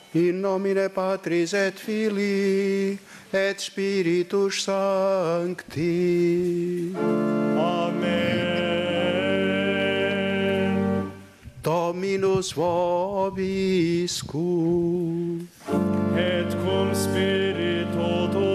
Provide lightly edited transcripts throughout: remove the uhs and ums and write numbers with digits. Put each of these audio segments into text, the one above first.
In nomine Patris et Filii et Spiritus Sancti. Amen. Dominus vobiscum. Et cum spiritu tuo.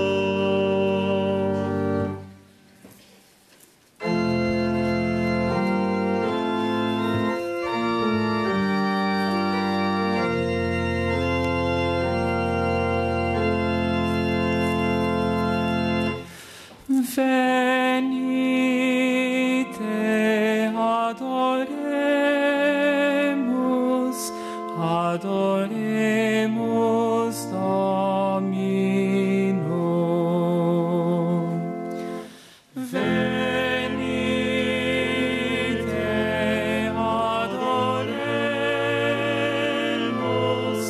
Venite, adoremus Dominum. Venite, adoremus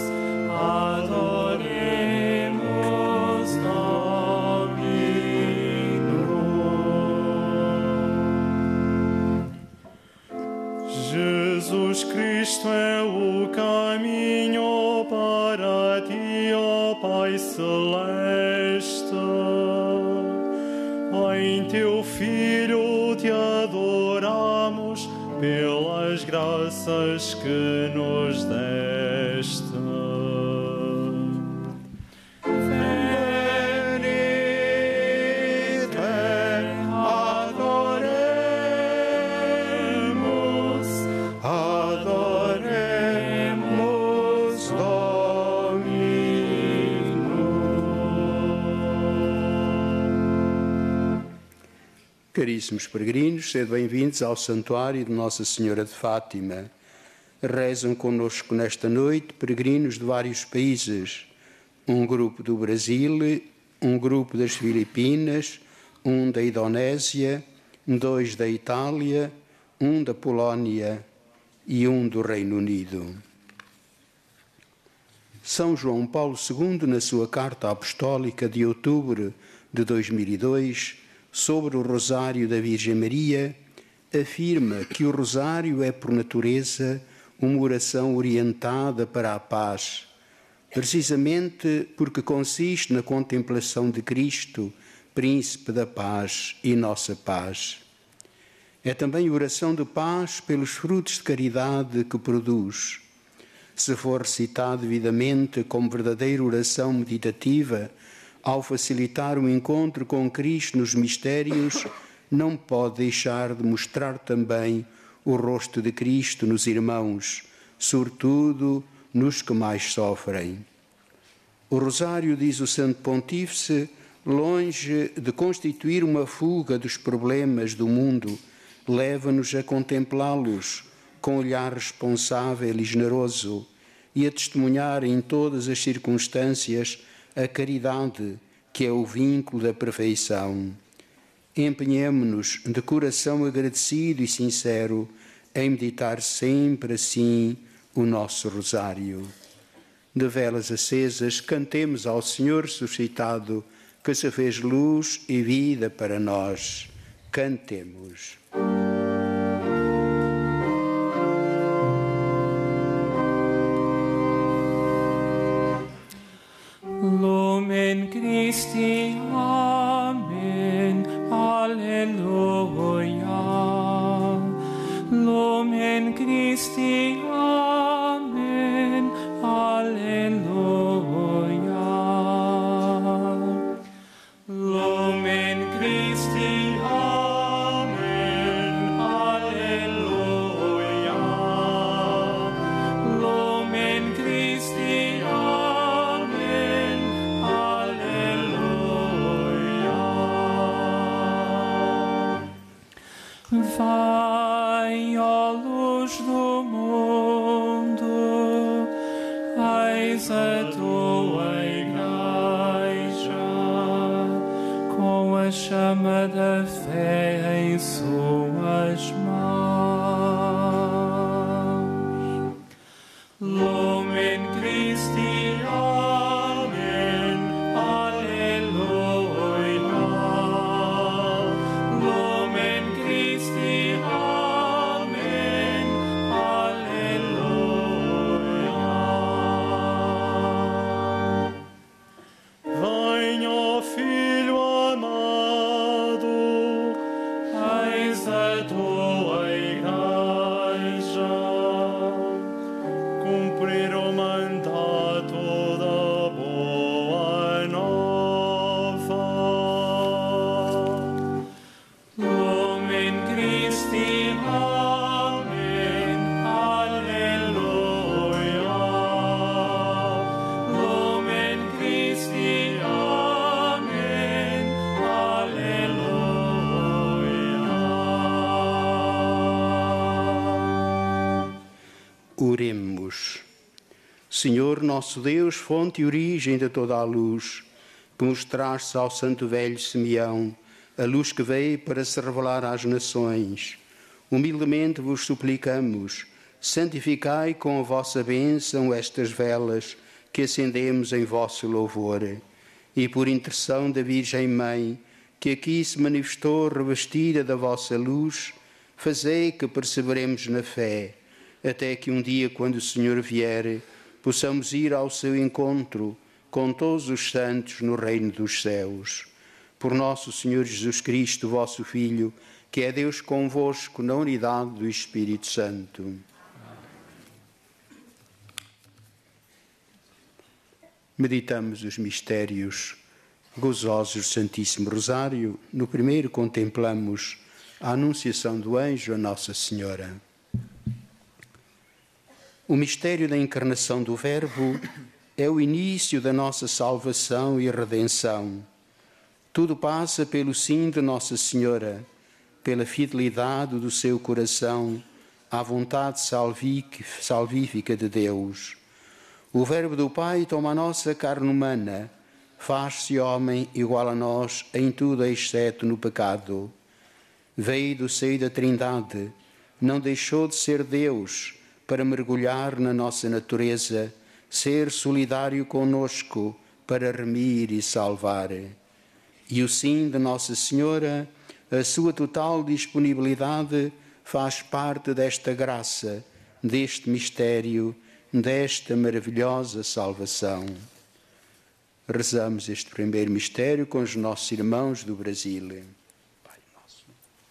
Dominum. Jesus Cristo é o caminho para ti, ó Pai Celeste. Em teu Filho te adoramos pelas graças que nos deste. Caríssimos peregrinos, sejam bem-vindos ao Santuário de Nossa Senhora de Fátima. Rezam connosco nesta noite peregrinos de vários países. Um grupo do Brasil, um grupo das Filipinas, um da Indonésia, 2 da Itália, um da Polónia e um do Reino Unido. São João Paulo II, na sua carta apostólica de outubro de 2002, sobre o Rosário da Virgem Maria, afirma que o Rosário é, por natureza, uma oração orientada para a paz, precisamente porque consiste na contemplação de Cristo, Príncipe da Paz e nossa paz. É também oração de paz pelos frutos de caridade que produz. Se for recitado devidamente como verdadeira oração meditativa, ao facilitar o encontro com Cristo nos mistérios, não pode deixar de mostrar também o rosto de Cristo nos irmãos, sobretudo nos que mais sofrem. O Rosário, diz o Santo Pontífice, longe de constituir uma fuga dos problemas do mundo, leva-nos a contemplá-los com olhar responsável e generoso e a testemunhar em todas as circunstâncias a caridade, que é o vínculo da perfeição. Empenhemo-nos de coração agradecido e sincero em meditar sempre assim o nosso rosário. De velas acesas, cantemos ao Senhor suscitado, que se fez luz e vida para nós. Cantemos. Lumen Christi, Amen, Alleluia. Lumen Christi, Amen, Alleluia. Lumen Christi, Amen, Alleluia. Lumen Christi, Amen, Alleluia. Vai, ó luz do mundo, eis a tua igreja, com a chama da fé em suas mãos. Lumen Christi, Amen, Alleluia. Lumen Christi, Amen, Alleluia. a tua igreja, cumprir o mandato da boa nova. Lumen Christi, Amen, Alleluia. Lumen Christi, Amen, Alleluia. Oremos. Senhor nosso Deus, fonte e origem de toda a luz, que mostraste ao santo velho Simeão a luz que veio para se revelar às nações, humildemente vos suplicamos, santificai com a vossa bênção estas velas que acendemos em vosso louvor, e por intercessão da Virgem Mãe, que aqui se manifestou revestida da vossa luz, fazei que perseveremos na fé, até que um dia, quando o Senhor vier, possamos ir ao seu encontro com todos os santos no reino dos céus. Por nosso Senhor Jesus Cristo, vosso Filho, que é Deus convosco na unidade do Espírito Santo. Meditamos os mistérios gozosos do Santíssimo Rosário. No primeiro contemplamos a anunciação do anjo a Nossa Senhora. O mistério da encarnação do Verbo é o início da nossa salvação e redenção. Tudo passa pelo sim de Nossa Senhora, pela fidelidade do seu coração à vontade salvífica de Deus. O Verbo do Pai toma a nossa carne humana, faz-se homem igual a nós em tudo exceto no pecado. Veio do seio da Trindade, não deixou de ser Deus para mergulhar na nossa natureza, ser solidário conosco para remir e salvar. E o sim de Nossa Senhora, a sua total disponibilidade, faz parte desta graça, deste mistério, desta maravilhosa salvação. Rezamos este primeiro mistério com os nossos irmãos do Brasil. Pai nosso.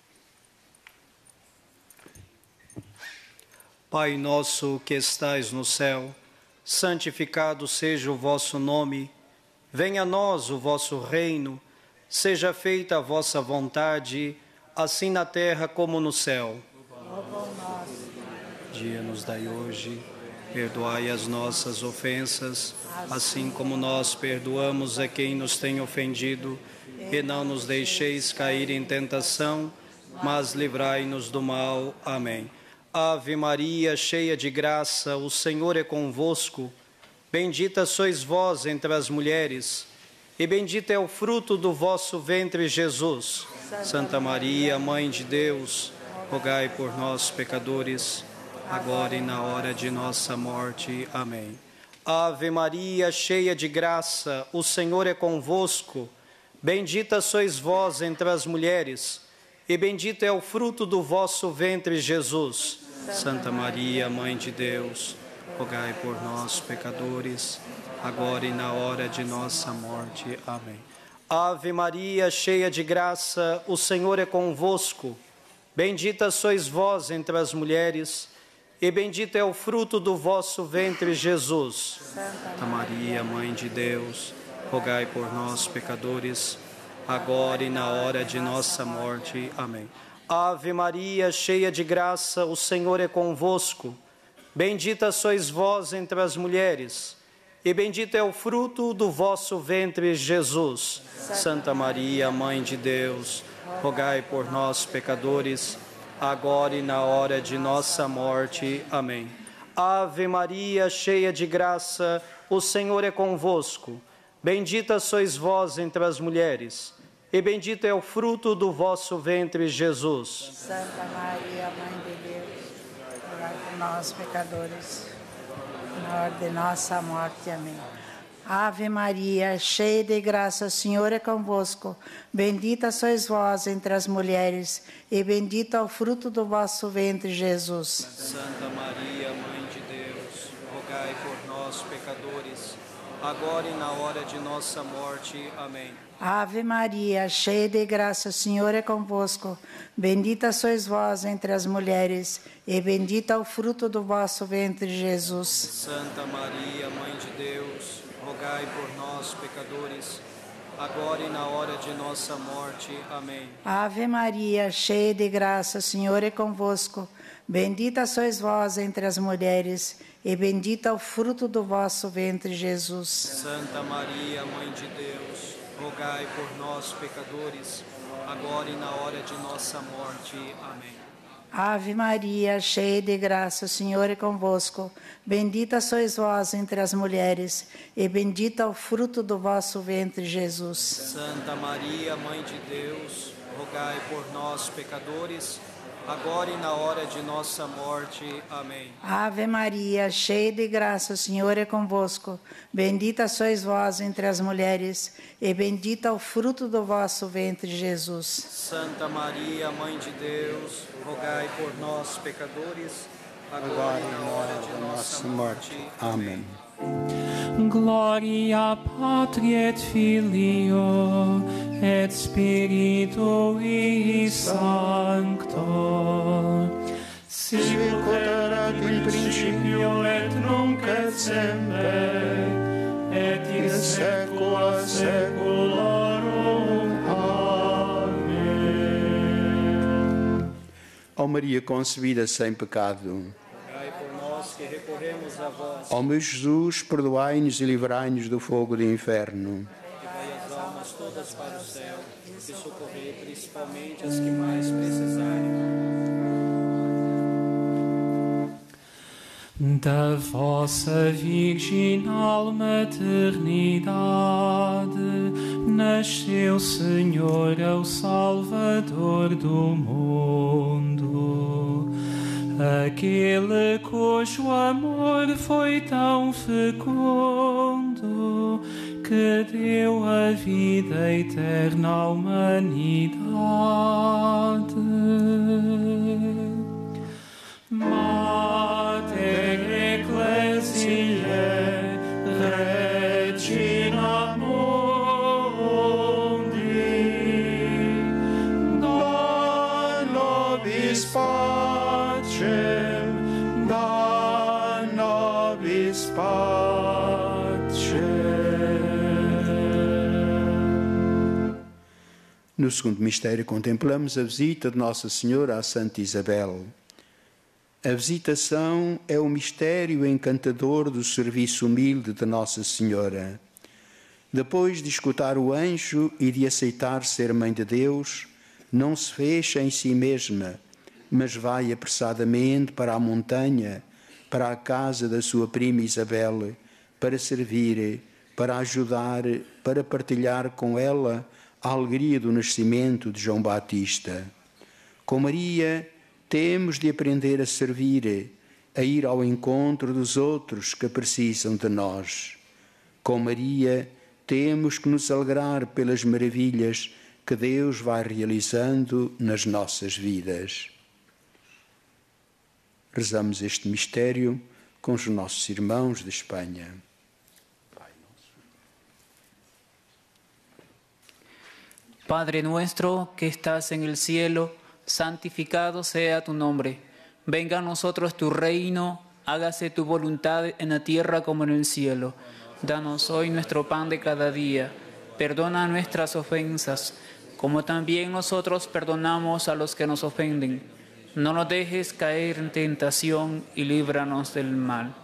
Pai nosso que estais no céu, santificado seja o vosso nome. Venha a nós o vosso reino. Seja feita a vossa vontade, assim na terra como no céu. Dia nos dai hoje, perdoai as nossas ofensas, assim como nós perdoamos a quem nos tem ofendido, e não nos deixeis cair em tentação, mas livrai-nos do mal. Amém. Ave Maria, cheia de graça, o Senhor é convosco. Bendita sois vós entre as mulheres, e bendito é o fruto do vosso ventre, Jesus. Santa Maria, Mãe de Deus, rogai por nós, pecadores, agora e na hora de nossa morte. Amém. Ave Maria, cheia de graça, o Senhor é convosco. Bendita sois vós entre as mulheres, e bendito é o fruto do vosso ventre, Jesus. Santa Maria, Mãe de Deus, rogai por nós, pecadores, agora e na hora de nossa morte. Amém. Ave Maria, cheia de graça, o Senhor é convosco. Bendita sois vós entre as mulheres, e bendito é o fruto do vosso ventre, Jesus. Santa Maria, Mãe de Deus, rogai por nós, pecadores, agora e na hora de nossa morte. Amém. Ave Maria, cheia de graça, o Senhor é convosco. Bendita sois vós entre as mulheres, e bendito é o fruto do vosso ventre, Jesus. Santa Maria, Mãe de Deus, rogai por nós, pecadores, agora e na hora de nossa morte. Amém. Ave Maria, cheia de graça, o Senhor é convosco. Bendita sois vós entre as mulheres, e bendito é o fruto do vosso ventre, Jesus. Santa Maria, Mãe de Deus, rogai por nós, pecadores, na hora de nossa morte. Amém. Ave Maria, cheia de graça, o Senhor é convosco. Bendita sois vós entre as mulheres, e bendito é o fruto do vosso ventre, Jesus. Santa Maria, Mãe de Deus, rogai por nós, pecadores, agora e na hora de nossa morte. Amém. Ave Maria, cheia de graça, o Senhor é convosco. Bendita sois vós entre as mulheres, e bendito é o fruto do vosso ventre, Jesus. Santa Maria, Mãe de Deus, rogai por nós, pecadores, agora e na hora de nossa morte. Amém. Ave Maria, cheia de graça, o Senhor é convosco. Bendita sois vós entre as mulheres, e bendito é o fruto do vosso ventre, Jesus. Santa Maria, Mãe de Deus, rogai por nós, pecadores, agora e na hora de nossa morte. Amém. Ave Maria, cheia de graça, o Senhor é convosco. Bendita sois vós entre as mulheres, e bendito é o fruto do vosso ventre, Jesus. Santa Maria, Mãe de Deus, rogai por nós, pecadores, agora e na hora de nossa morte. Amém. Ave Maria, cheia de graça, o Senhor é convosco. Bendita sois vós entre as mulheres, e bendito é o fruto do vosso ventre, Jesus. Santa Maria, Mãe de Deus, rogai por nós, pecadores, agora e na hora de nossa morte. Amém. Gloria Patri et Filio et Spiritui Sancto. Sicut erat in principio et nunc et semper et in saecula saeculorum. Amém. Ó Maria concebida sem pecado, Rogai por nós que recorremos a vós. ó meu Jesus, perdoai-nos e livrai-nos do fogo do inferno. Levai as almas todas para o céu e socorrei principalmente as que mais precisarem. Da vossa virginal maternidade nasceu, Senhor, é o Salvador do mundo. Aquele cujo amor foi tão fecundo que deu a vida eterna à humanidade. Mater Ecclesiae, Regina Mundi, da nobis pacem, da nobis pacem. No segundo mistério contemplamos a visita de Nossa Senhora à Santa Isabel. A visitação é o mistério encantador do serviço humilde de Nossa Senhora. Depois de escutar o anjo e de aceitar ser Mãe de Deus, não se fecha em si mesma, mas vai apressadamente para a montanha, para a casa da sua prima Isabel, para servir, para ajudar, para partilhar com ela a alegria do nascimento de João Batista. Com Maria, temos de aprender a servir, a ir ao encontro dos outros que precisam de nós. Com Maria, temos que nos alegrar pelas maravilhas que Deus vai realizando nas nossas vidas. Rezamos este mistério com os nossos irmãos de Espanha. Padre nuestro que estás en el cielo, santificado sea tu nombre. Venga a nosotros tu reino, hágase tu voluntad en la tierra como en el cielo. Danos hoy nuestro pan de cada día. Perdona nuestras ofensas, como también nosotros perdonamos a los que nos ofenden. No nos dejes caer en tentación y líbranos del mal.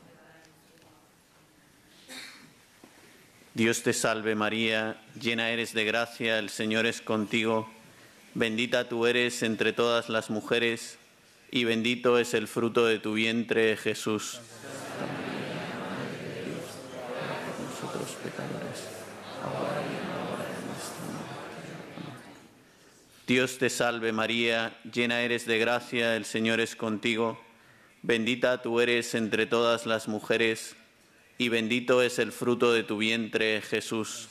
Dios te salve María, llena eres de gracia, el Señor es contigo. Bendita tú eres entre todas las mujeres, y bendito es el fruto de tu vientre, Jesús. Nosotros pecadores, ahora y en la hora de nuestra muerte. Dios te salve María, llena eres de gracia, el Señor es contigo. Bendita tú eres entre todas las mujeres, y bendito es el fruto de tu vientre, Jesús.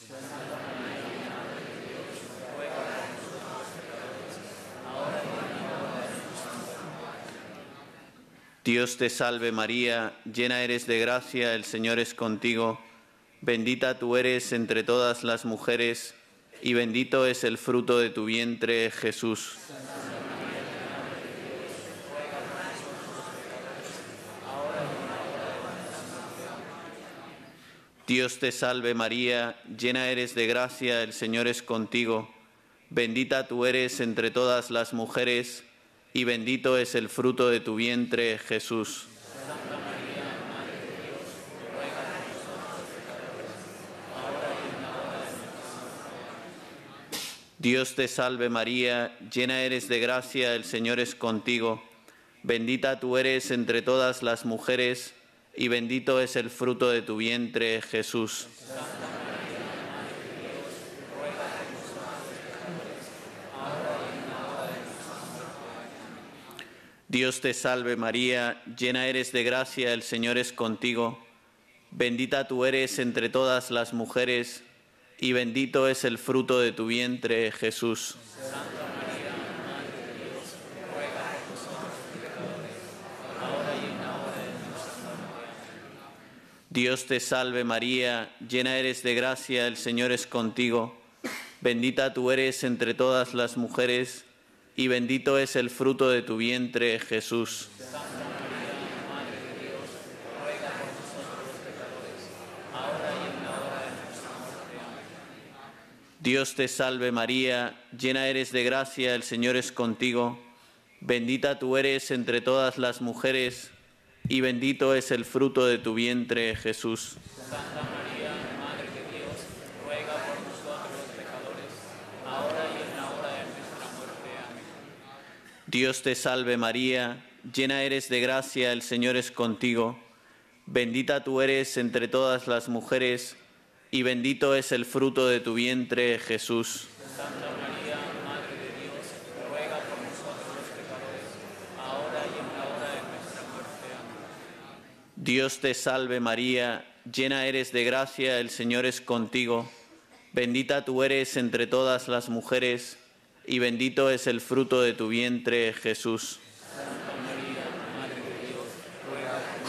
Dios te salve María, llena eres de gracia, el Señor es contigo. Bendita tú eres entre todas las mujeres, y bendito es el fruto de tu vientre, Jesús. Dios te salve María, llena eres de gracia, el Señor es contigo. Bendita tú eres entre todas las mujeres, y bendito es el fruto de tu vientre, Jesús. Dios te salve María, llena eres de gracia, el Señor es contigo. Bendita tú eres entre todas las mujeres, y bendito es el fruto de tu vientre, Jesús. Dios te salve María, llena eres de gracia, el Señor es contigo. Bendita tú eres entre todas las mujeres, y bendito es el fruto de tu vientre, Jesús. Dios te salve María, llena eres de gracia, el Señor es contigo. Bendita tú eres entre todas las mujeres, y bendito es el fruto de tu vientre, Jesús. Dios te salve María, llena eres de gracia, el Señor es contigo. Bendita tú eres entre todas las mujeres, y bendito es el fruto de tu vientre, Jesús. Santa María, Madre de Dios, ruega por nosotros los pecadores, ahora y en la hora de nuestra muerte. Amén. Dios te salve María, llena eres de gracia, el Señor es contigo. Bendita tú eres entre todas las mujeres, y bendito es el fruto de tu vientre, Jesús. Santa María, Madre de Dios, ruega por nosotros los pecadores, ahora y en la hora de nuestra muerte. Amén. Dios te salve María, llena eres de gracia, el Señor es contigo. Bendita tú eres entre todas las mujeres, y bendito es el fruto de tu vientre, Jesús. Santa María, Madre de Dios, ruega por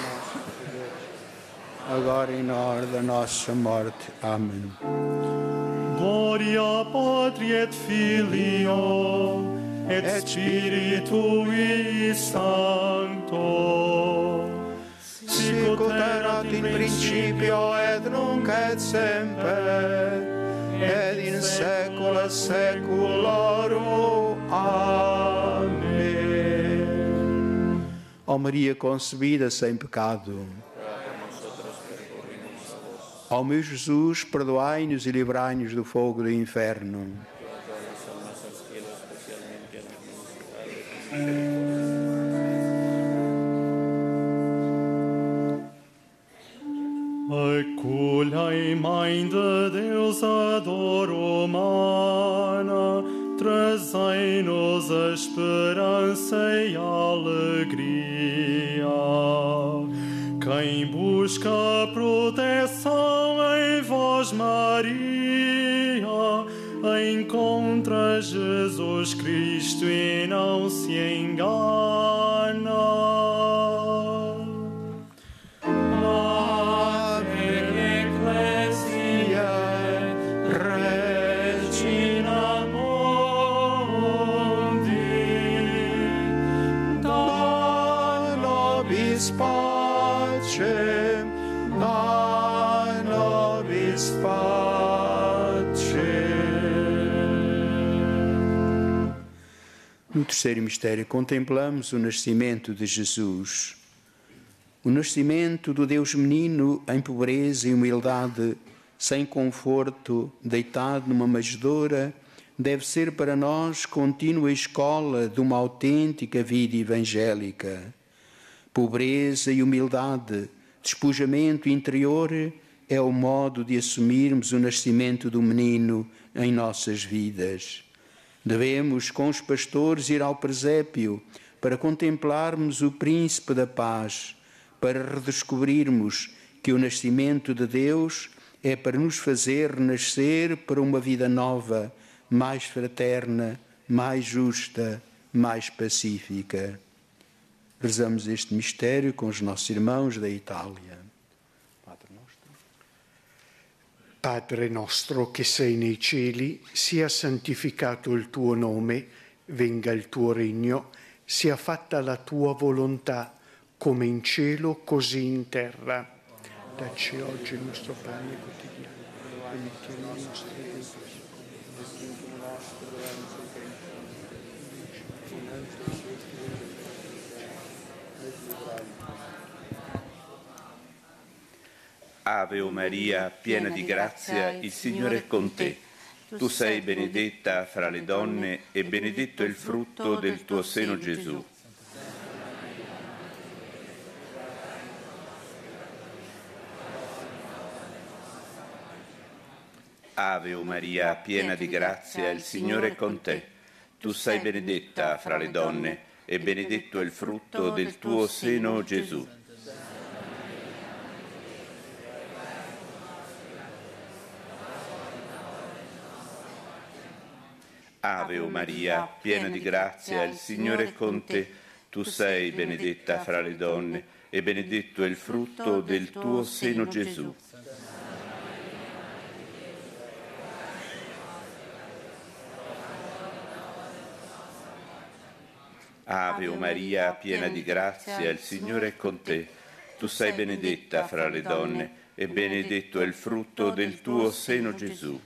agora e na hora da nossa morte. Amém. Gloria Patri et Filio et Spiritui Sancto. Sic ut erat in principio et nunc et semper et in saecula saeculorum. Amém. Ó Maria concebida sem pecado, ó meu Jesus, perdoai-nos e livrai-nos do fogo do inferno. Acolhei, Mãe de Deus, a dor humana, trazei-nos a esperança e a alegria. Quem busca proteção em vós, Maria, encontra Jesus Cristo e não se engana. No terceiro mistério, contemplamos o nascimento de Jesus. O nascimento do Deus menino em pobreza e humildade, sem conforto, deitado numa manjedoura, deve ser para nós contínua escola de uma autêntica vida evangélica. Pobreza e humildade, despojamento interior, é o modo de assumirmos o nascimento do menino em nossas vidas. Devemos, com os pastores, ir ao presépio para contemplarmos o príncipe da paz, para redescobrirmos que o nascimento de Deus é para nos fazer renascer para uma vida nova, mais fraterna, mais justa, mais pacífica. Rezamos este mistério com os nossos irmãos da Itália. Padre nosso. Padre nostro che sei nei cieli, sia santificato il tuo nome, venga il tuo regno, sia fatta la tua volontà, come in cielo, così in terra. Dacci oggi il nostro pane quotidiano, e mettiamo i nostri debiti, Ave o Maria, piena di grazia, il Signore è con te. Tu sei benedetta fra le donne e benedetto è il frutto del tuo seno, Gesù. Ave o Maria, piena di grazia, il Signore è con te. Tu sei benedetta fra le donne e benedetto è il frutto del tuo seno, Gesù. Ave o Maria, piena di grazia, il Signore è con te. Tu sei benedetta fra le donne e benedetto è il frutto del tuo seno, Gesù. Ave o Maria, piena di grazia, il Signore è con te. Tu sei benedetta fra le donne e benedetto è il frutto del tuo seno, Gesù.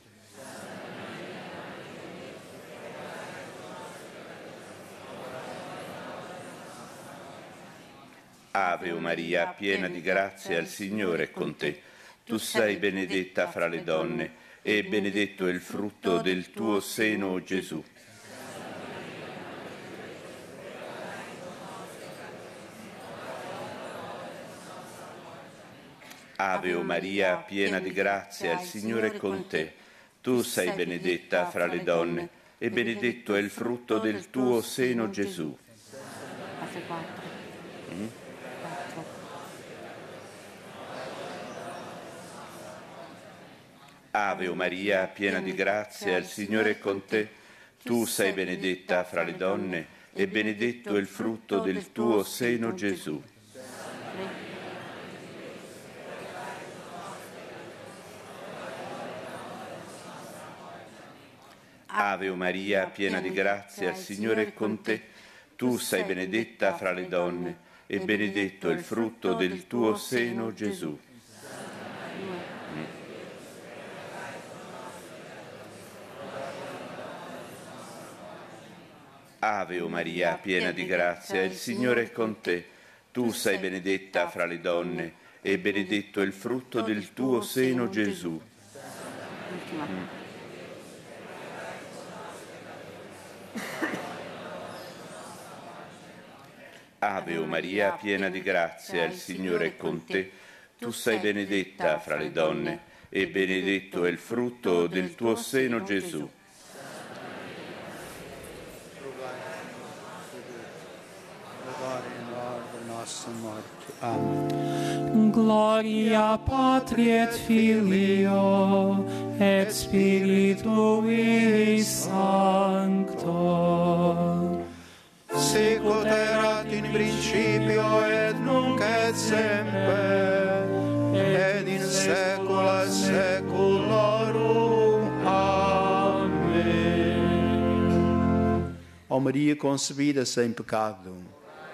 Ave o Maria, piena di grazia, il Signore è con te. Tu sei benedetta fra le donne e benedetto è il frutto del tuo seno, Gesù. Ave o Maria, piena di grazia, il Signore è con te. Tu sei benedetta fra le donne e benedetto è il frutto del tuo seno, Gesù. Ave o Maria, piena di grazia, il Signore è con te. Tu sei benedetta fra le donne e benedetto è il frutto del tuo seno, Gesù. Ave o Maria, piena di grazia, il Signore è con te. Tu sei benedetta fra le donne e benedetto è il frutto del tuo seno, Gesù. Ave o Maria, piena di grazia, il Signore è con te. Tu sei benedetta fra le donne e benedetto è il frutto del tuo seno, Gesù. Ave o Maria, piena di grazia, il Signore è con te. Tu sei benedetta fra le donne e benedetto è il frutto del tuo seno, Gesù. Amen. Gloria Patri et Filio et Spiritui Sancto. Sicut erat in principio et nunc et semper et in saecula saeculorum. Amém. Ó Maria concebida sem pecado,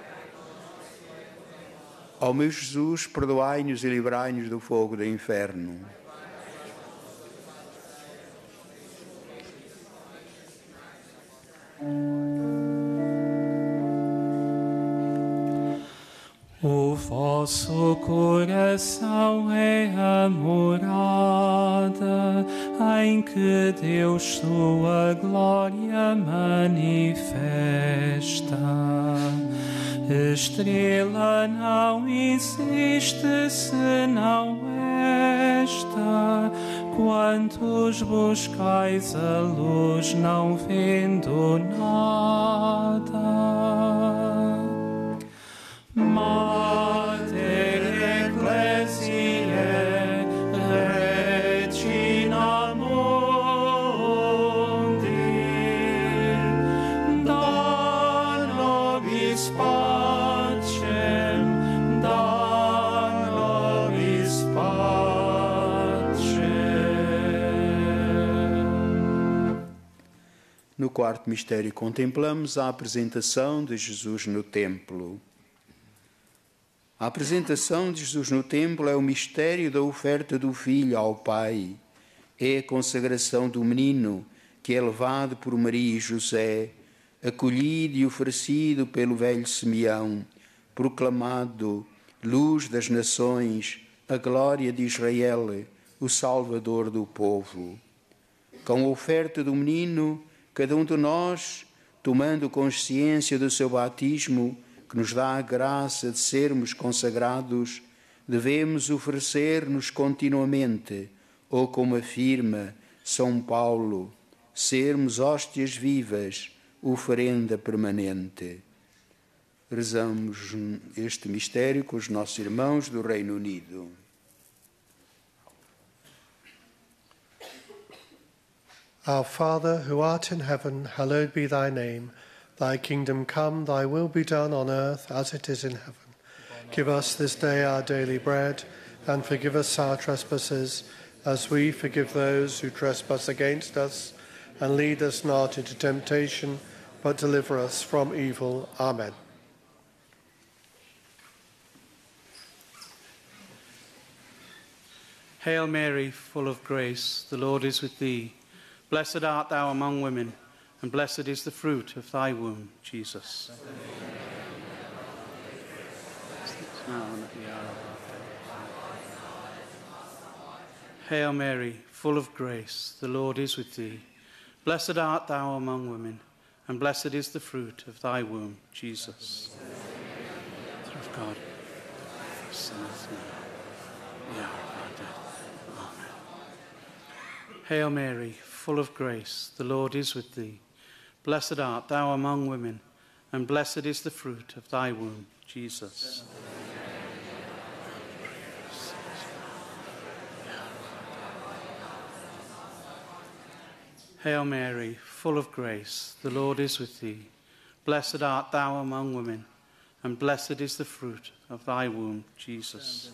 ó meu Jesus, perdoai-nos e livrai-nos do fogo do inferno. O vosso coração é a morada em que Deus sua glória manifesta. Estrela não existe senão esta, quantos buscais a luz não vendo nada. Mater Ecclesiae, Regina Mundi, da nobis pacem, da nobis pacem. quarto mistério contemplamos a apresentação de Jesus no templo. A apresentação de Jesus no templo é o mistério da oferta do Filho ao Pai. É a consagração do menino que é levado por Maria e José, acolhido e oferecido pelo velho Simeão, proclamado luz das nações, a glória de Israel, o Salvador do povo. Com a oferta do menino, cada um de nós, tomando consciência do seu batismo, que nos dá a graça de sermos consagrados, devemos oferecer-nos continuamente, ou como afirma São Paulo, sermos hóstias vivas, oferenda permanente. Rezamos este mistério com os nossos irmãos do Reino Unido. Our Father, who art in heaven, hallowed be thy name. Thy kingdom come, thy will be done on earth as it is in heaven. Give us this day our daily bread, and forgive us our trespasses, as we forgive those who trespass against us. And lead us not into temptation, but deliver us from evil. Amen. Hail Mary, full of grace, the Lord is with thee. Blessed art thou among women, and blessed is the fruit of thy womb, Jesus. Hail Mary, full of grace, the Lord is with thee. Blessed art thou among women, and blessed is the fruit of thy womb, Jesus. Mother of God, for sinners now, the hour of our death. Amen. Hail Mary, full of grace, the Lord is with thee. Blessed art thou among women, and blessed is the fruit of thy womb, Jesus. Hail Mary, full of grace, the Lord is with thee. Blessed art thou among women, and blessed is the fruit of thy womb, Jesus.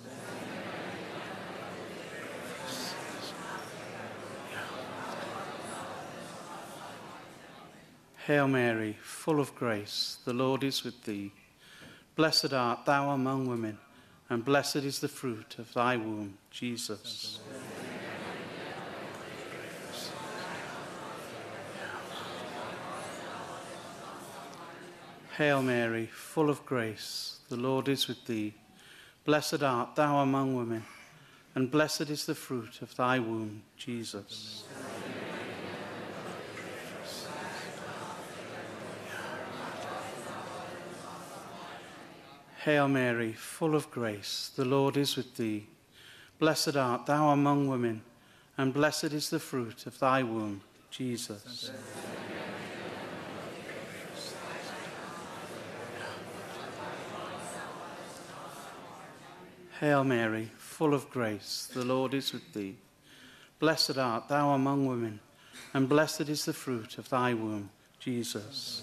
Hail Mary, full of grace, the Lord is with thee. Blessed art thou among women, and blessed is the fruit of thy womb, Jesus. Hail Mary, full of grace, the Lord is with thee. Blessed art thou among women, and blessed is the fruit of thy womb, Jesus. Hail Mary, full of grace, the Lord is with thee. Blessed art thou among women, and blessed is the fruit of thy womb, Jesus. Hail Mary, full of grace, the Lord is with thee. Blessed art thou among women, and blessed is the fruit of thy womb, Jesus.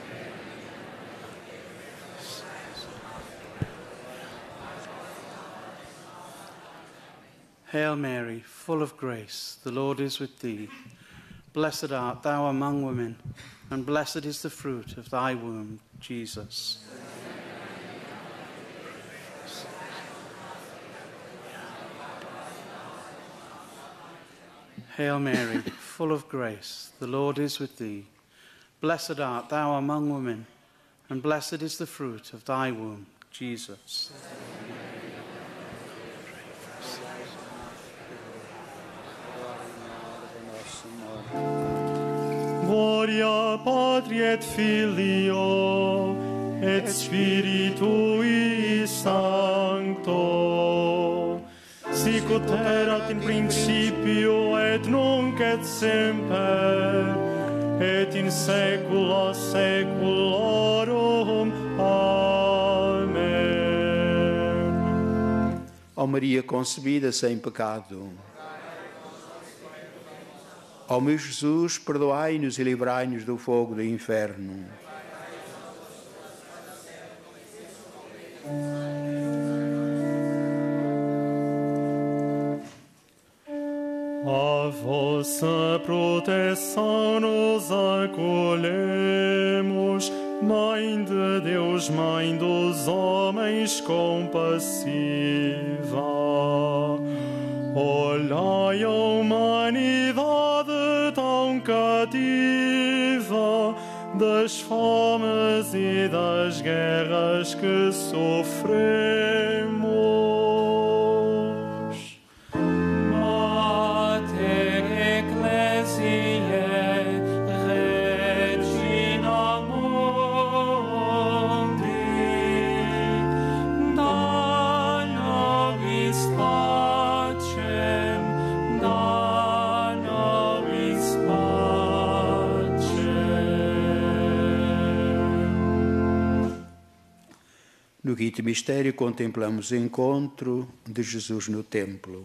Hail Mary, full of grace, the Lord is with thee. Blessed art thou among women, and blessed is the fruit of thy womb, Jesus. Hail Mary, full of grace, the Lord is with thee. Blessed art thou among women, and blessed is the fruit of thy womb, Jesus. Gloria Patri et Filio et Spiritui Sancto, sic ut erat in principio et nunc et semper et in saecula saeculorum. Amém. Ó Maria concebida sem pecado, ó meu Jesus, perdoai-nos e livrai-nos do fogo do inferno. Ave vossa proteção nos acolhemos, Mãe de Deus, Mãe dos homens compassiva. Olhai a humanidade tão cativa das fomes e das guerras que sofremos. No quinto mistério, contemplamos o encontro de Jesus no templo.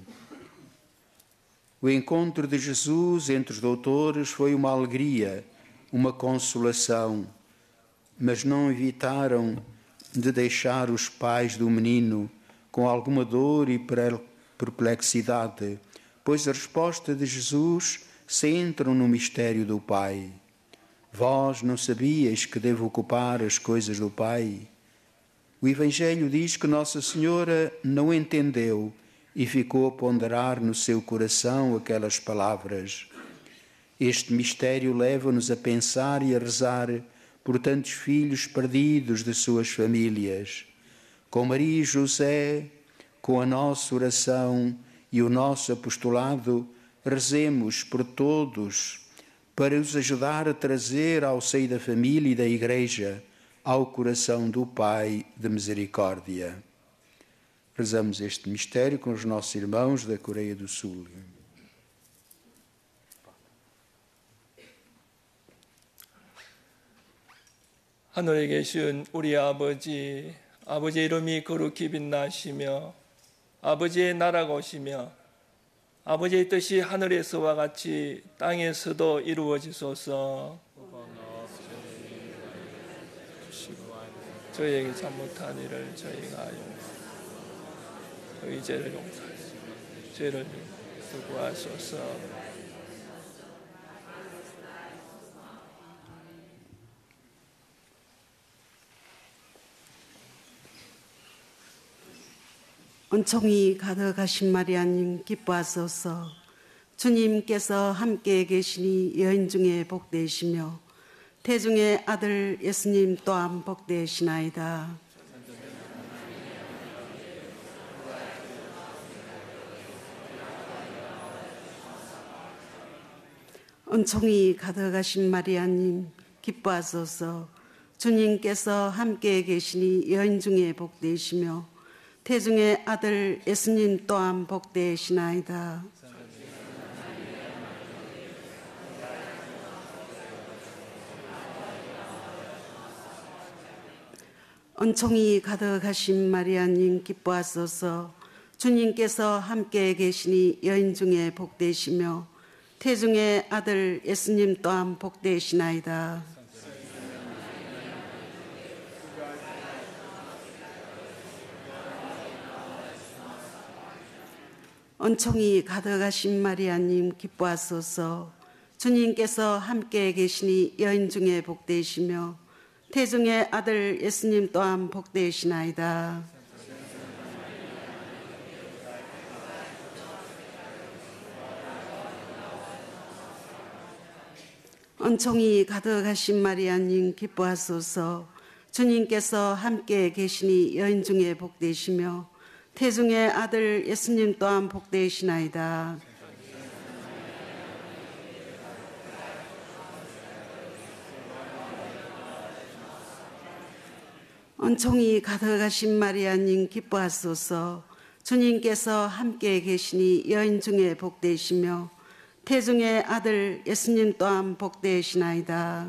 O encontro de Jesus entre os doutores foi uma alegria, uma consolação, mas não evitaram de deixar os pais do menino com alguma dor e perplexidade, pois a resposta de Jesus centra no mistério do Pai. Vós não sabias que devo ocupar as coisas do Pai? O Evangelho diz que Nossa Senhora não entendeu e ficou a ponderar no seu coração aquelas palavras. Este mistério leva-nos a pensar e a rezar por tantos filhos perdidos de suas famílias. Com Maria e José, com a nossa oração e o nosso apostolado, rezemos por todos para os ajudar a trazer ao seio da família e da Igreja ao coração do Pai de misericórdia. Rezamos este mistério com os nossos irmãos da Coreia do Sul. 하늘에 계신 우리 아버지, 아버지의 이름이 거룩히 빛나시며 아버지의 나라가 오시며 아버지의 뜻이 하늘에서와 같이 땅에서도 이루어지소서. 저희에게 잘못한 일을 저희가 저희 죄를 용서하시고 죄를 구하소서. 은총이 가득하신 마리아님 기뻐하소서. 주님께서 함께 계시니 여인 중에 복되시며 태중의 아들 예수님 또한 복되시나이다. 은총이 가득하신 마리아님 기뻐하소서. 주님께서 함께 계시니 여인 중에 복되시며 태중의 아들 예수님 또한 복되시나이다. 은총이 가득하신 마리아님 기뻐하소서. 주님께서 함께 계시니 여인 중에 복되시며 태중의 아들 예수님 또한 복되시나이다. 은총이 가득하신 마리아님 기뻐하소서. 주님께서 함께 계시니 여인 중에 복되시며 태중의 아들 예수님 또한 복되시나이다. 은총이 가득하신 마리아님 기뻐하소서. 주님께서 함께 계시니 여인 중에 복되시며 태중의 아들 예수님 또한 복되시나이다. 은총이 가득하신 마리아님 기뻐하소서. 주님께서 함께 계시니 여인 중에 복되시며 태중의 아들 예수님 또한 복되시나이다.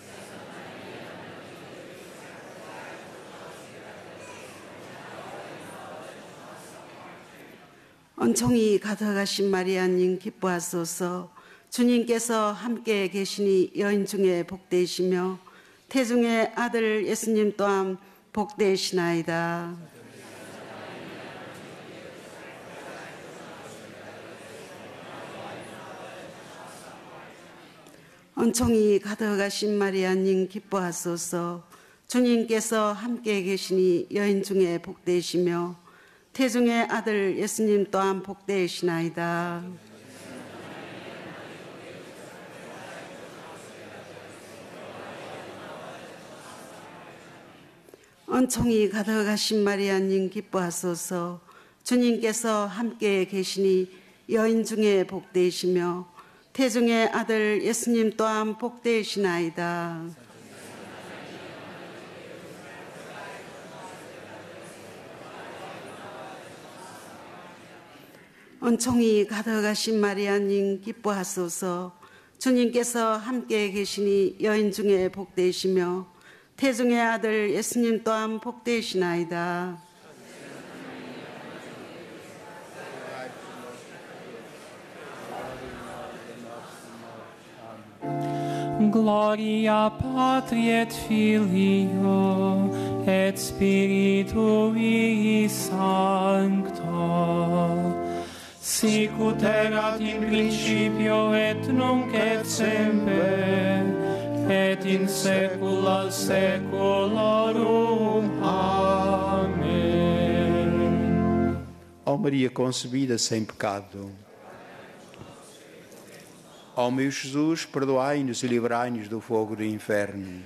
은총이 가득하신 마리아님 기뻐하소서. 주님께서 함께 계시니 여인 중에 복되시며 태중의 아들 예수님 또한 복되시나이다. 은총이 가득하신 마리아님 기뻐하소서. 주님께서 함께 계시니 여인 중에 복되시며 태중의 아들 예수님 또한 복되시나이다. 은총이 가득하신 마리아님 기뻐하소서. 주님께서 함께 계시니 여인 중에 복되시며 태중의 아들 예수님 또한 복되시나이다. 은총이 가득하신 마리아님 기뻐하소서. 주님께서 함께 계시니 여인 중에 복되시며 태중의 아들 예수님 또한 복되시나이다. Gloria Patri et Filio et Spiritui Sancto, sicut erat in principio et nunc et semper, et in saecula saeculorum. Amém. Ó Maria concebida sem pecado, ó meu Jesus, perdoai-nos e livrai-nos do fogo do inferno.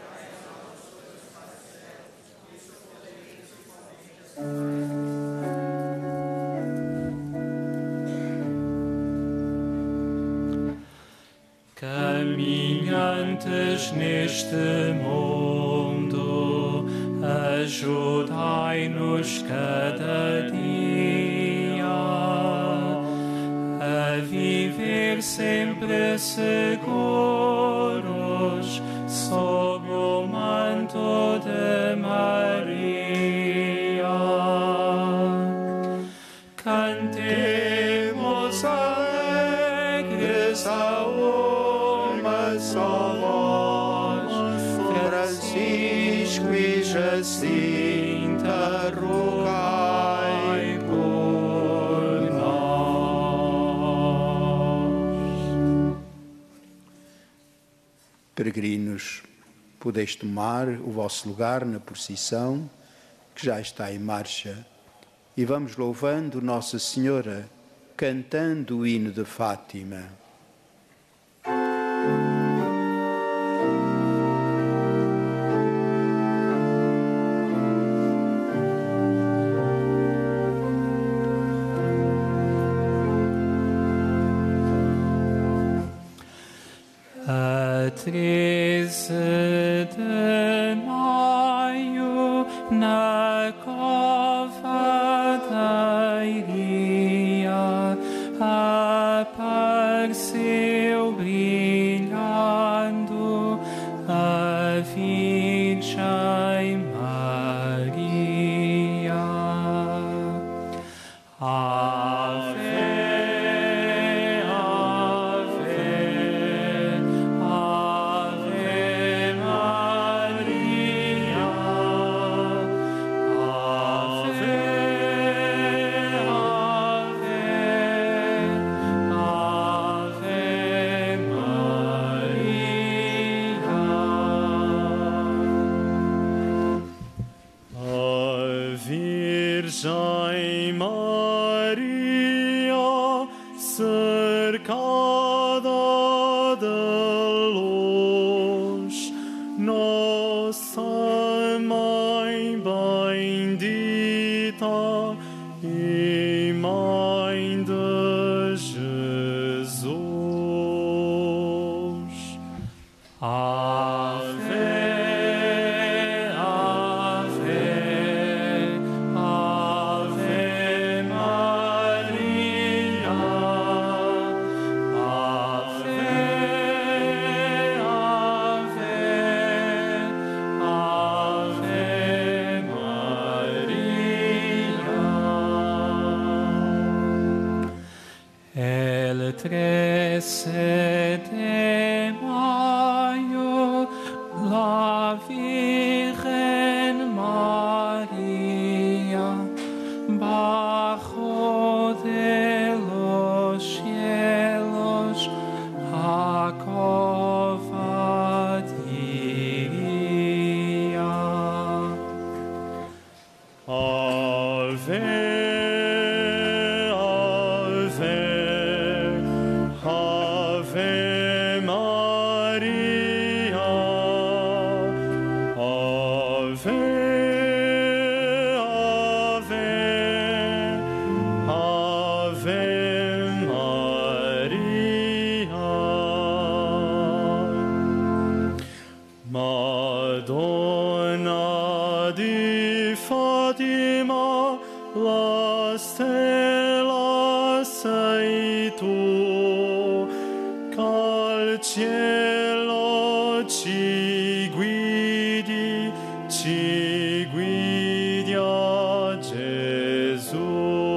Caminhantes neste mundo, ajudai-nos cada dia a viver sempre seguros sob o manto de Maria. Cantemos alegres a uma só voz, Francisco e Jacinta, rogai por nós. Peregrinos, podeis tomar o vosso lugar na procissão, que já está em marcha, e vamos louvando Nossa Senhora, cantando o hino de Fátima. A 13 de maio, na cova da Iria, apareceu brilhando a Virgem Maria. Ave, Virgem Maria, cercada de luz, nossa Mãe bendita e Mãe de Jesus. Ave, el 13 de mayo, la Virgen María bajó de los cielos a Madonna di Fatima, la stella sei tu, che cielo ci guidi a Gesù.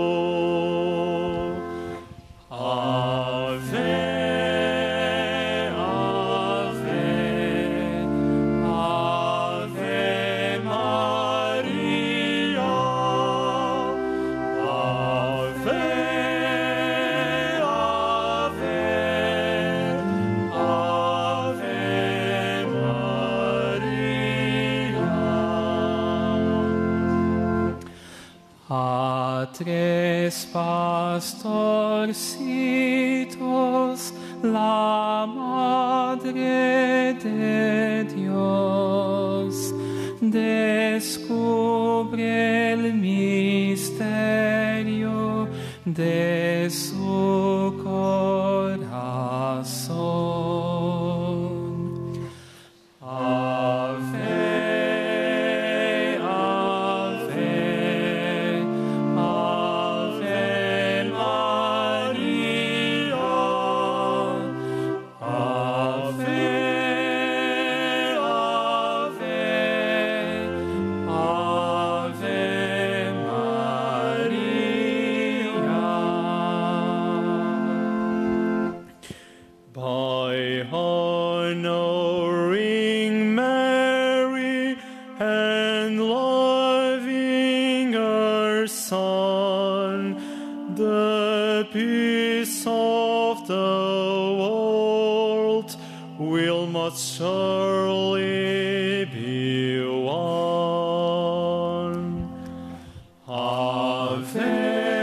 Tres pastorcitos, la Madre de Dios, descubre el misterio de su corazón. By honoring Mary and loving her Son, the peace of the world will most surely be won. Ave.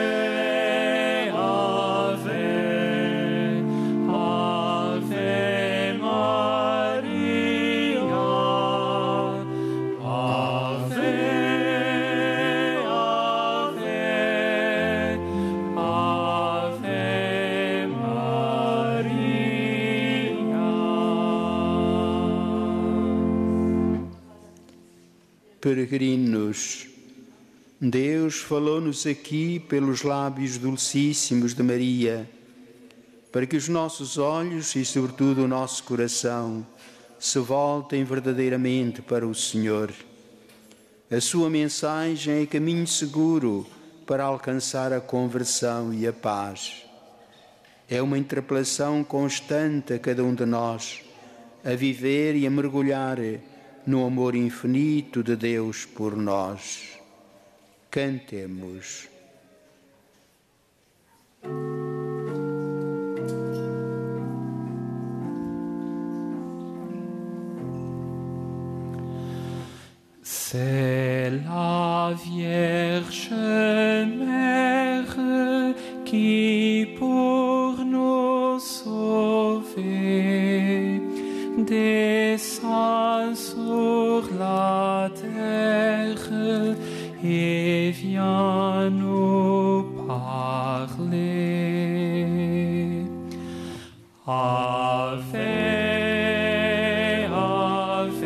Peregrinos, Deus falou-nos aqui pelos lábios dulcíssimos de Maria, para que os nossos olhos e, sobretudo, o nosso coração se voltem verdadeiramente para o Senhor. A sua mensagem é caminho seguro para alcançar a conversão e a paz. É uma interpelação constante a cada um de nós a viver e a mergulhar no amor infinito de Deus por nós. Cantemos. C'est la Vierge Mère qui pour nous sauver descend sur la terre et vient nous parler. Ave, Ave,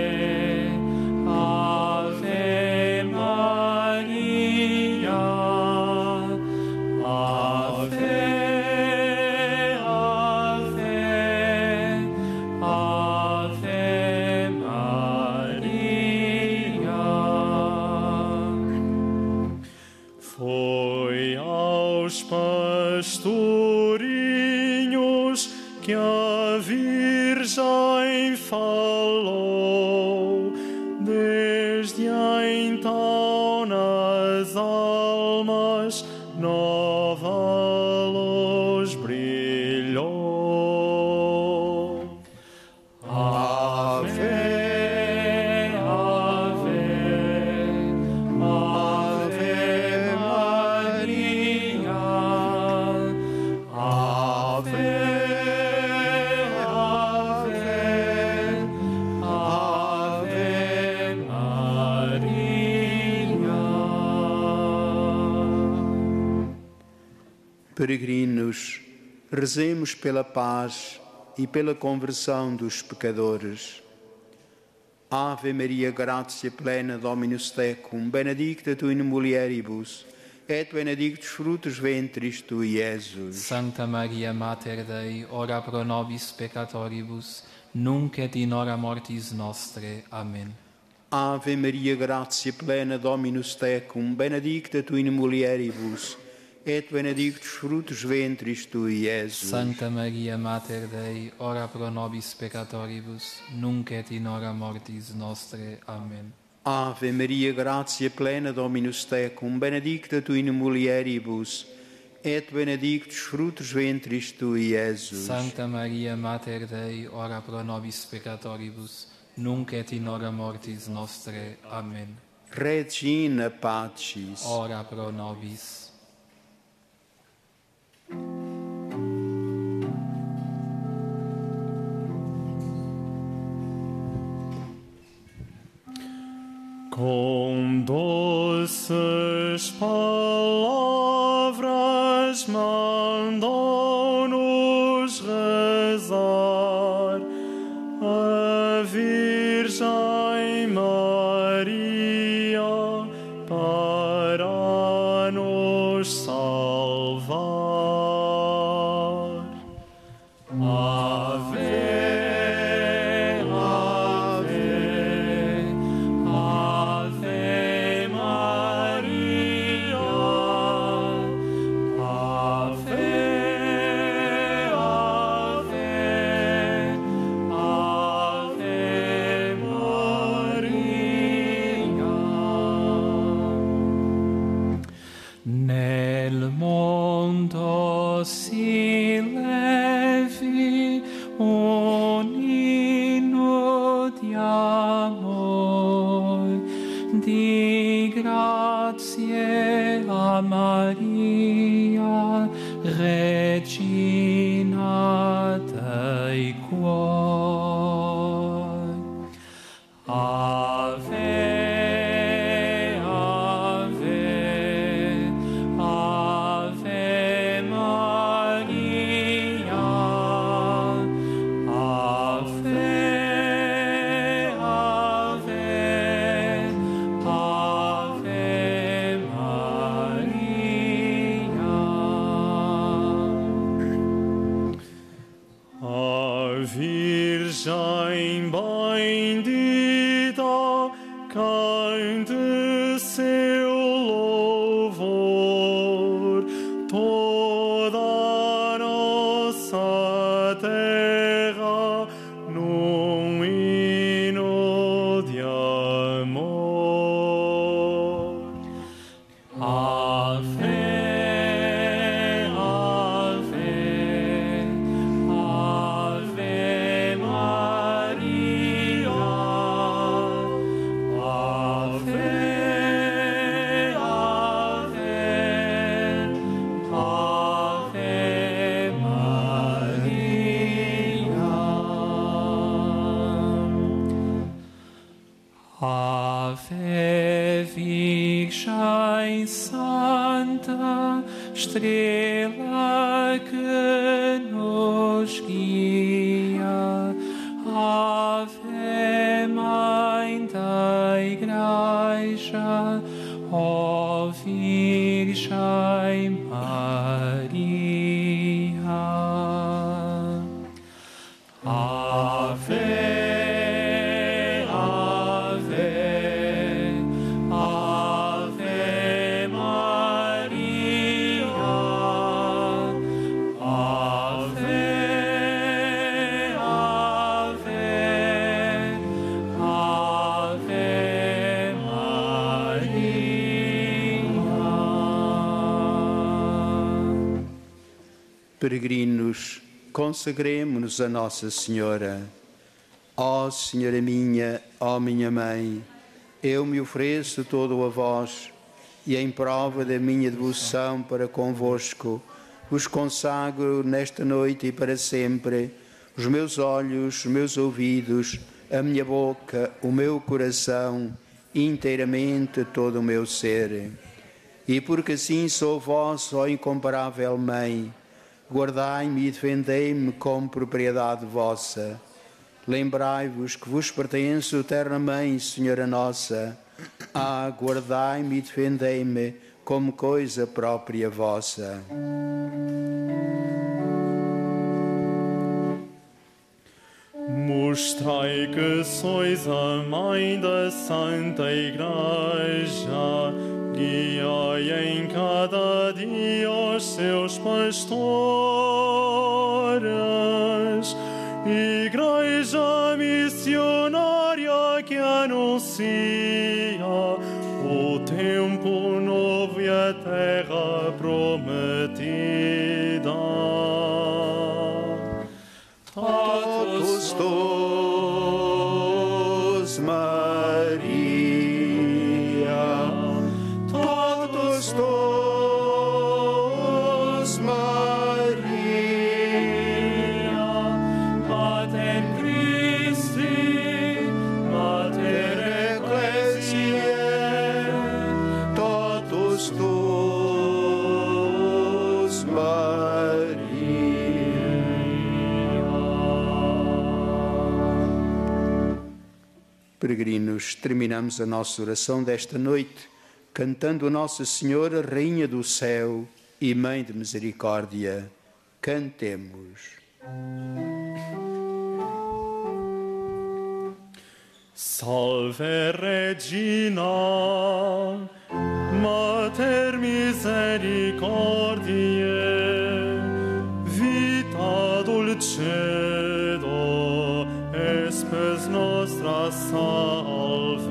Ave Maria, Ave, Ave, Ave Maria. Foi aos pastorinhos que a Virgem falou, desde então nas almas nova luz brilhou. Ave, Ave, Ave Peregrinos, rezemos pela paz e pela conversão dos pecadores. Ave Maria, gratia plena, Dominus tecum, benedicta tu in mulieribus, et benedictus fructus ventris tui, Iesus. Sancta Maria, Mater Dei, ora pro nobis peccatoribus, nunc et in hora mortis nostre. Amen. Ave Maria, gratia plena, Dominus tecum, benedicta tu in mulieribus, et benedictus fructus ventris tui, Iesus. Sancta Maria, Mater Dei, ora pro nobis peccatoribus, nunc et in hora mortis nostre. Amen. Ave Maria, gratia plena, Dominus tecum, benedicta tu in mulieribus, et benedictus fructus ventris tui, Iesus. Sancta Maria, Mater Dei, ora pro nobis peccatoribus, nunc et in hora mortis nostre. Amen. Regina Pacis, ora pro nobis. Com doces palavras mandou-nos rezar a Virgem Maria para nos salvar. Nel mondo si levi un inno di amor, di grazie a Maria, Regina dei cuori. Ave Virgem bendita, cante seu louvor, toda a nossa terra num hino de amor. Ave Ave Virgem Santa, estrela que nos guia, Ave Mãe da Igreja, ó Virgem Maria. Ave Peregrinos, consagremo-nos a Nossa Senhora. Ó Senhora minha, ó minha Mãe, eu me ofereço todo a vós e em prova da minha devoção para convosco, vos consagro nesta noite e para sempre os meus olhos, os meus ouvidos, a minha boca, o meu coração, inteiramente todo o meu ser. E porque assim sou vosso, ó incomparável Mãe, guardai-me e defendei-me como propriedade vossa. Lembrai-vos que vos pertenço, eterna Mãe, Senhora Nossa. Guardai-me e defendei-me como coisa própria vossa. Mostrai que sois a Mãe da Santa Igreja, guiai em cada dia os seus pastores. Igreja missionária que anuncia o tempo novo e a terra prometida. Totus tus, Maria, totus tus, Maria, Mater Christi, Mater Ecclesiae, totus tus, Maria. Peregrinos, terminamos a nossa oração desta noite cantando a Nossa Senhora, Rainha do Céu e Mãe de Misericórdia. Cantemos. Salve Regina, Mater Misericordiae, vita dulcedo, espes nostra salve.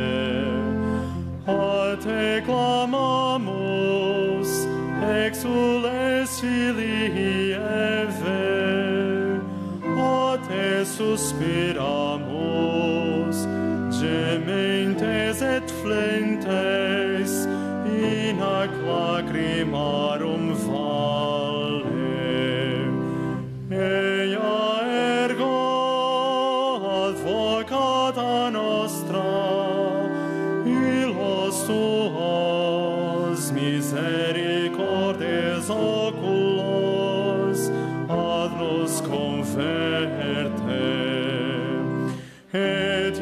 A te clamamus, exules filii Eve, a te suspiramus, gementes et flentes, in hac lacrimarum vale. Ea ergo advocata nostra, illos tuos misericordes oculos ad nos converte. Et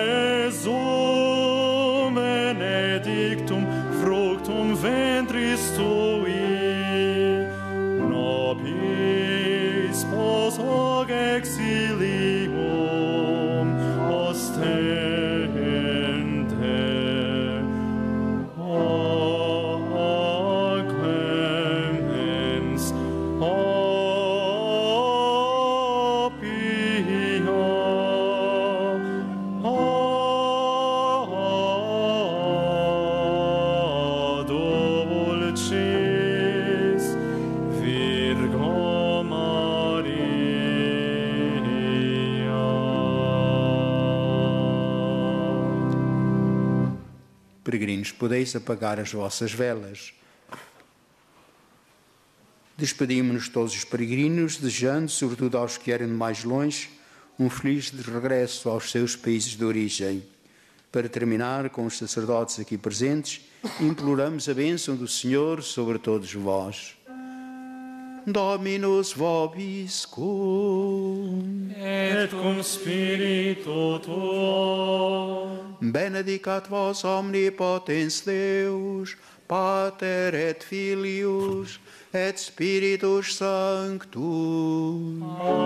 Iesum benedictum fructum ventris tui, nobis pos hoc exilium ostende. O clemens, o pia, o dulcis Virgo Maria. Peregrinos, podeis apagar as vossas velas. Despedimos-nos todos os peregrinos, desejando, sobretudo aos que vierem de mais longe, um feliz regresso aos seus países de origem. Para terminar, com os sacerdotes aqui presentes, imploramos a bênção do Senhor sobre todos vós. Dominus vobiscum. Et cum spiritu tuo. Benedicat vos omnipotens Deus, Pater et Filius, et Spiritus Sanctus.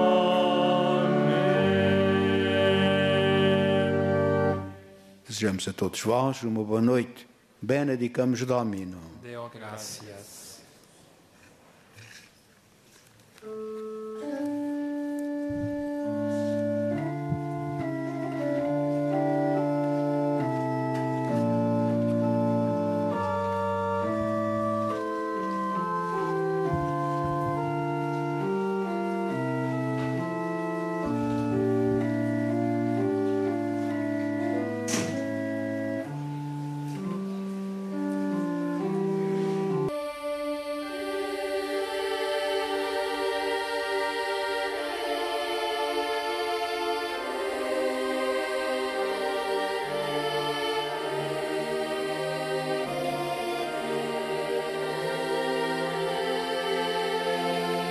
Desejamos a todos vós uma boa noite. Benedicamos Domino. Deo gratias.